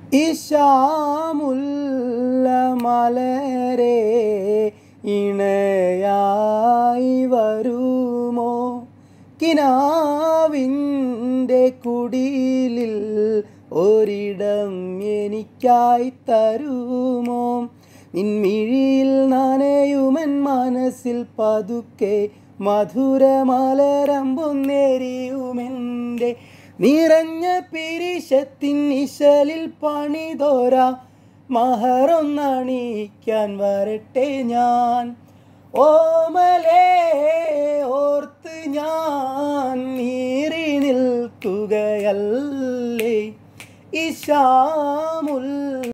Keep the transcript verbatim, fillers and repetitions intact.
ഇശാമുല്ല മലരെ ഇണയായി വരുമോ? കിനാവിൻ്റെ കുടിലിൽ ഒരിടം എനിക്കായി തരുമോ? നിൻമിഴിയിൽ നനയുമൻ മനസ്സിൽ പതുക്കെ മധുരമലരമ്പൊന്നേരിയുമെൻ്റെ നിറഞ്ഞ പിരിശത്തിൻ ഇശലിൽ പണിതോര മഹറൊന്നണിയിക്കാൻ വരട്ടെ ഞാൻ. ഓമലേ ഓർത്ത് ഞാൻ നീറി നിൽക്കുകയല്ലേ ഇശാമുൽ